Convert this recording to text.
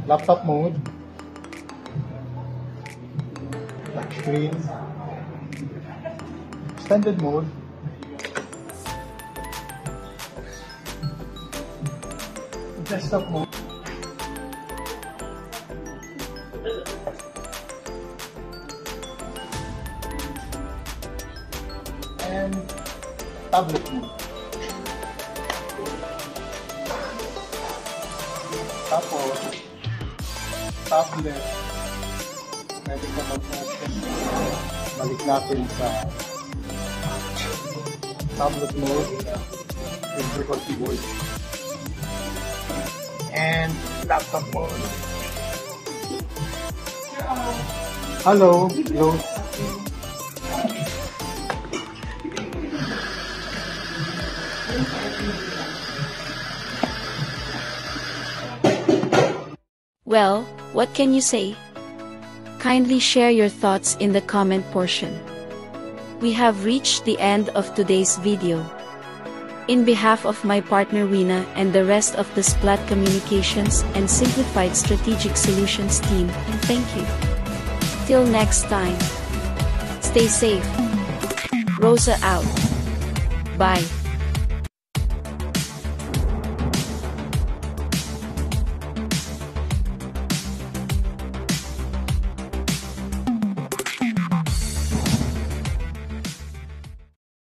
laptop mode, touchscreen, extended mode, desktop mode, and tablet mode. Tapos, tablet, pwede ka mag-open. Balik natin sa tablet mode with virtual keyboard. And laptop mode. Hello. Hello. Well, what can you say? Kindly share your thoughts in the comment portion. We have reached the end of today's video. In behalf of my partner Wina and the rest of the Splat Communications and Simplified Strategic Solutions team, thank you. Till next time. Stay safe. Rosa out. Bye.